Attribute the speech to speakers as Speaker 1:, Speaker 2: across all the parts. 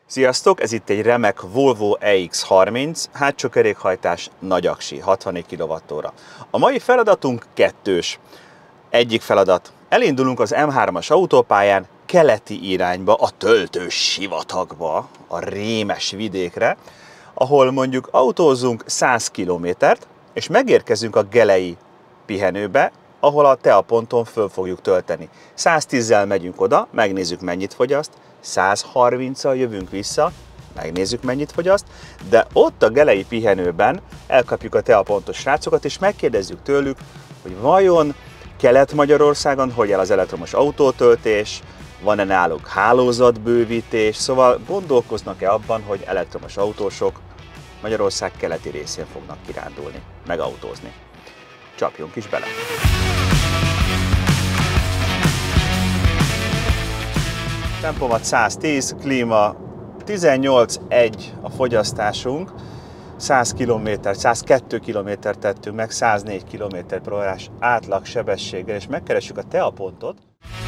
Speaker 1: Sziasztok! Ez itt egy remek Volvo EX30, hátsó kerékhajtás, nagy aksi, 64 kWh. A mai feladatunk kettős. Egyik feladat. Elindulunk az M3-as autópályán keleti irányba, a töltős sivatagba, a rémes vidékre, ahol mondjuk autózunk 100 km-t, és megérkezünk a gelei pihenőbe, ahol a teaponton föl fogjuk tölteni. 110-zel megyünk oda, megnézzük mennyit fogyaszt, 130-al jövünk vissza, megnézzük mennyit fogyaszt, de ott a gelei pihenőben elkapjuk a teapontos srácokat, és megkérdezzük tőlük, hogy vajon Kelet-Magyarországon hogy áll az elektromos autótöltés, van-e náluk hálózatbővítés, szóval gondolkoznak-e abban, hogy elektromos autósok Magyarország keleti részén fognak kirándulni, meg autózni. Csapjunk is bele! Tempomat 110, klíma 18,1 a fogyasztásunk, 100 km, 102 km tettünk meg, 104 km/h átlag sebességgel, és megkeressük a teapontot.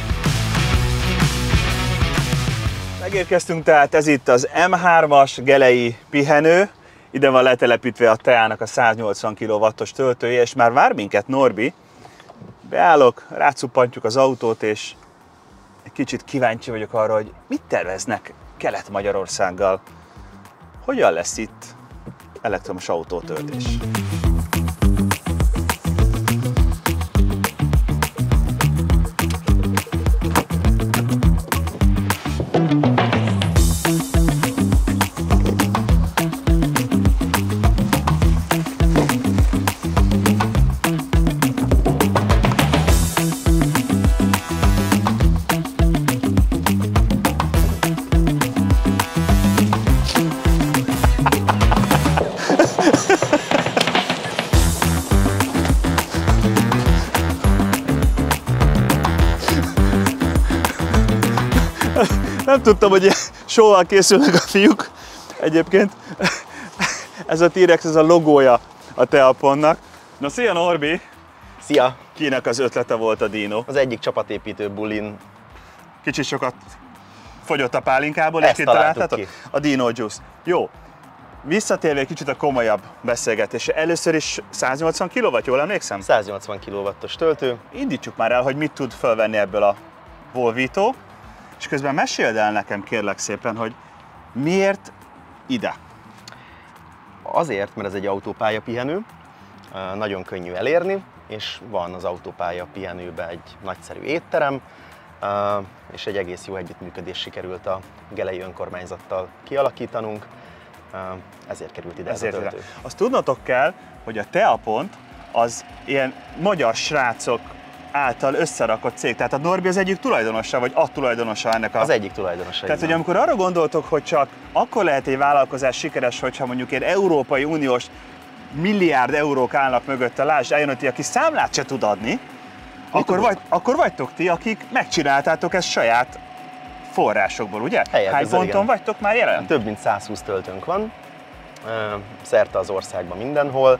Speaker 1: Megérkeztünk, tehát ez itt az M3-as gelei pihenő, ide van letelepítve a teának a 180 kW-os töltője, és már vár minket Norbi. Beállok, rácuppantjuk az autót, és egy kicsit kíváncsi vagyok arra, hogy mit terveznek Kelet-Magyarországgal. Hogyan lesz itt elektromos autótöltés? Nem tudtam, hogy show-val készülnek a fiúk. Egyébként ez a T-Rex, ez a logója a teapontnak. Na, szia Norbi!
Speaker 2: Szia!
Speaker 1: Kinek az ötlete volt a dino?
Speaker 2: Az egyik csapatépítő bulin.
Speaker 1: Kicsit sokat fogyott a pálinkából,
Speaker 2: Ezt
Speaker 1: és
Speaker 2: találtuk ki.
Speaker 1: A Dino Juice. Jó, visszatérve egy kicsit a komolyabb beszélgetésre. Először is 180 kW, jól emlékszem?
Speaker 2: 180 kW-os töltő.
Speaker 1: Indítsuk már el, hogy mit tud fölvenni ebből a Volvito, és közben meséld el nekem, kérlek szépen, hogy miért ide?
Speaker 2: Azért, mert ez egy autópálya pihenő, nagyon könnyű elérni, és van az autópálya pihenőben egy nagyszerű étterem, és egy egész jó együttműködés sikerült a gelei önkormányzattal kialakítanunk, ezért került ide ez a töltő.
Speaker 1: Azt tudnotok kell, hogy a Teapont az ilyen magyar srácok által összerakott cég. Tehát a Norbi az egyik tulajdonosa, vagy a tulajdonosa ennek a...
Speaker 2: Az egyik tulajdonosa.
Speaker 1: Tehát, hogy amikor arra gondoltok, hogy csak akkor lehet egy vállalkozás sikeres, hogyha mondjuk egy Európai Uniós milliárd eurók állnak mögötte, lásd, eljön ott, aki számlát se tud adni, akkor vagytok ti, akik megcsináltátok ezt saját forrásokból, ugye? Hány ponton vagytok már jelen?
Speaker 2: Több mint 120 töltőnk van, szerte az országban mindenhol.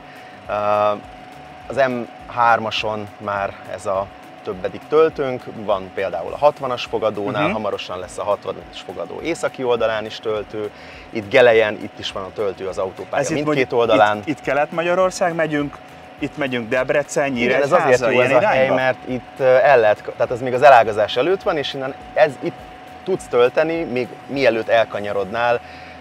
Speaker 2: Az M3-ason már ez a többedik töltőnk, van például a 60-as fogadónál, hamarosan lesz a 60-as fogadó északi oldalán is töltő, itt Gelejen, itt is van a töltő az autópálya mindkét oldalán.
Speaker 1: Itt Kelet-Magyarország megyünk, itt megyünk Debrecen, Nyíregyháza,
Speaker 2: ez azért jó ez a hely, mert itt tehát ez még az elágazás előtt van, és innen itt tudsz tölteni, még mielőtt elkanyarodnál,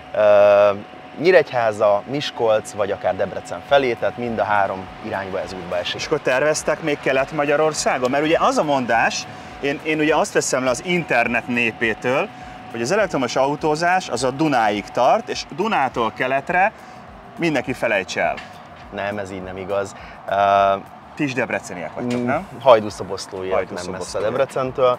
Speaker 2: Nyíregyháza, Miskolc, vagy akár Debrecen felé, tehát mind a három irányba ez útba esik.
Speaker 1: És akkor terveztek még Kelet-Magyarországon? Mert ugye az a mondás, én ugye azt veszem le az internet népétől, hogy az elektromos autózás az a Dunáig tart, és Dunától keletre mindenki felejts el.
Speaker 2: Nem, ez így nem igaz.
Speaker 1: Ti is debreceniek vagytok, nem?
Speaker 2: Hajdúszoboszlóiak, nem messze Debrecentől.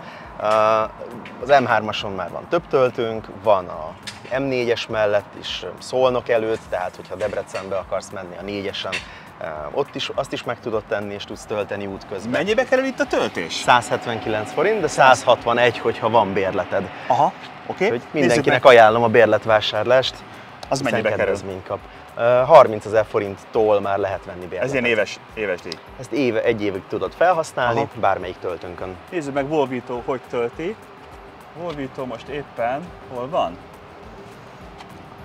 Speaker 2: Az M3-ason már van több töltőnk, van a M4-es mellett is Szolnok előtt, tehát hogyha Debrecenbe akarsz menni a 4-esen, azt is meg tudod tenni, és tudsz tölteni útközben.
Speaker 1: Mennyibe kerül itt a töltés?
Speaker 2: 179 forint, de 161, hogyha van bérleted.
Speaker 1: Aha, oké.
Speaker 2: Okay. Mindenkinek ajánlom a bérletvásárlást.
Speaker 1: Az mennyibe kerül?
Speaker 2: Kap. 30 000 forinttól már lehet venni bérletet.
Speaker 1: Ez ilyen éves díj?
Speaker 2: Ezt egy évig tudod felhasználni, bármelyik töltőnkön.
Speaker 1: Nézzük meg Volvito, hogy tölti. Volvito most éppen hol van?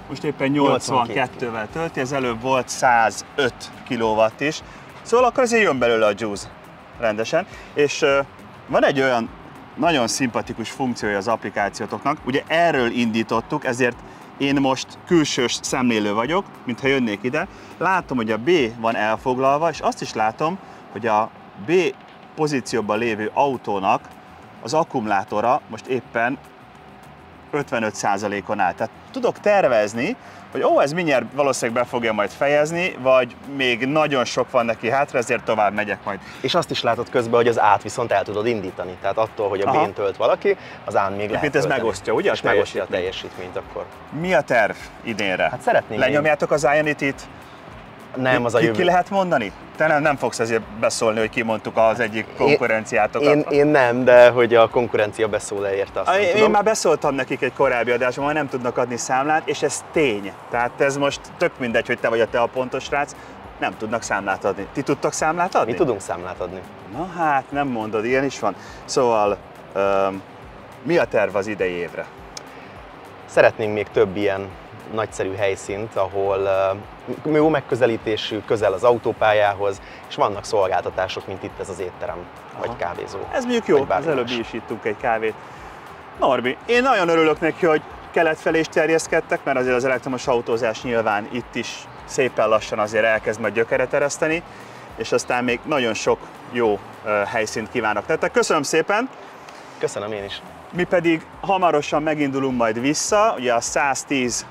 Speaker 1: most éppen 82-vel tölti, ez előbb volt 105 kW is, szóval akkor azért jön belőle a juice rendesen, és van egy olyan nagyon szimpatikus funkciója az applikációtoknak, ugye erről indítottuk, ezért én most külsős szemlélő vagyok, mintha jönnék ide, látom, hogy a B van elfoglalva, és azt is látom, hogy a B pozícióban lévő autónak az akkumulátora most éppen 55%-on áll. Tehát tudok tervezni, hogy ez mindjárt valószínűleg be fogja majd fejezni, vagy még nagyon sok van neki hátra, ezért tovább megyek majd.
Speaker 2: És azt is látod közben, hogy az át viszont el tudod indítani. Tehát attól, hogy a B-n tölt valaki, az án még lehet
Speaker 1: ez megosztja, ugye?
Speaker 2: És megosztja a teljesítményt akkor.
Speaker 1: Mi a terv idénre?
Speaker 2: Hát szeretnénk.
Speaker 1: Lenyomjátok az Ionity-t?
Speaker 2: Nem, az a jövő.
Speaker 1: Ki lehet mondani? Te nem fogsz ezért beszólni, hogy kimondtuk az egyik konkurenciátokat.
Speaker 2: Én nem, de hogy a konkurencia beszól érte, azt
Speaker 1: Én
Speaker 2: tudom.
Speaker 1: már beszóltam nekik egy korábbi adásban, hogy nem tudnak adni számlát, és ez tény. Tehát ez most tök mindegy, hogy te vagy a pontos srác, nem tudnak számlát adni. Ti tudtok számlát adni?
Speaker 2: Mi tudunk számlát adni.
Speaker 1: Na hát, nem mondod, ilyen is van. Szóval, mi a terv az idei évre?
Speaker 2: Szeretnénk még több ilyen nagyszerű helyszínt, ahol jó megközelítésű, közel az autópályához, és vannak szolgáltatások, mint itt ez az étterem, vagy kávézó.
Speaker 1: Ez mondjuk jó, az előbb is ittunk egy kávét. Norbi, én nagyon örülök neki, hogy kelet felé is terjeszkedtek, mert azért az elektromos autózás nyilván itt is szépen lassan azért elkezd majd gyökeret ereszteni, és aztán még nagyon sok jó helyszínt kívánok nektek. Köszönöm szépen!
Speaker 2: Köszönöm én is!
Speaker 1: Mi pedig hamarosan megindulunk majd vissza, ugye a 110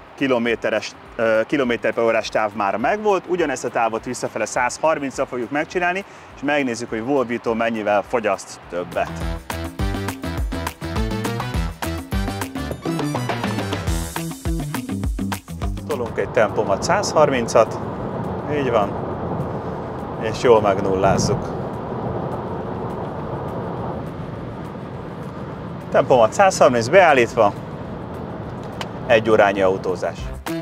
Speaker 1: km/h táv már megvolt, ugyanezt a távot visszafele 130-ra fogjuk megcsinálni, és megnézzük, hogy Volvito mennyivel fogyaszt többet. Tolunk egy tempomat 130-at, így van, és jól megnullázzuk. Tempomat 130 beállítva, 1 órányi autózás.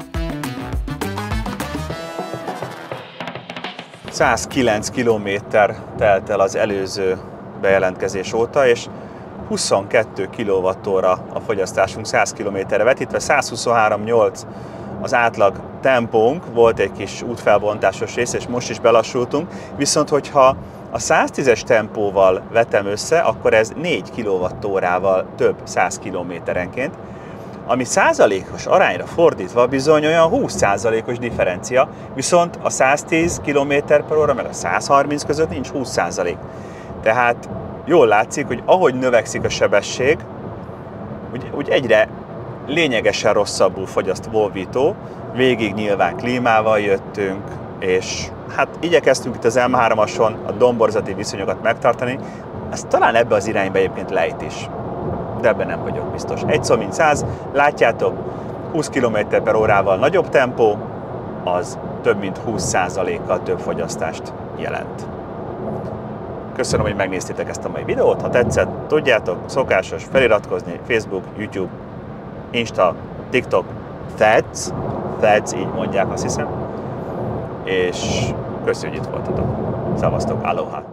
Speaker 1: 109 km telt el az előző bejelentkezés óta, és 22 kWh a fogyasztásunk 100 km-re vetítve, 123,8 az átlag tempónk, volt egy kis útfelbontásos rész, és most is belassultunk, viszont hogyha a 110-es tempóval vetem össze, akkor ez 4 kWh-val több 100 km-enként, ami százalékos arányra fordítva bizony olyan 20%-os differencia, viszont a 110 km/h meg a 130 között nincs 20%. Tehát jól látszik, hogy ahogy növekszik a sebesség, úgy egyre lényegesen rosszabbul fogyaszt Volvito, végig nyilván klímával jöttünk, és hát igyekeztünk itt az M3-ason a domborzati viszonyokat megtartani, ez talán ebbe az irányba egyébként lejt is, de ebben nem vagyok biztos. 1 szó mint 100, látjátok, 20 km/h nagyobb tempó, az több mint 20%-kal több fogyasztást jelent. Köszönöm, hogy megnéztétek ezt a mai videót, ha tetszett, tudjátok, szokásos feliratkozni, Facebook, YouTube, Insta, TikTok, Threads, így mondják, azt hiszem, és köszönjük, hogy itt voltatok. Szevasztok, aloha!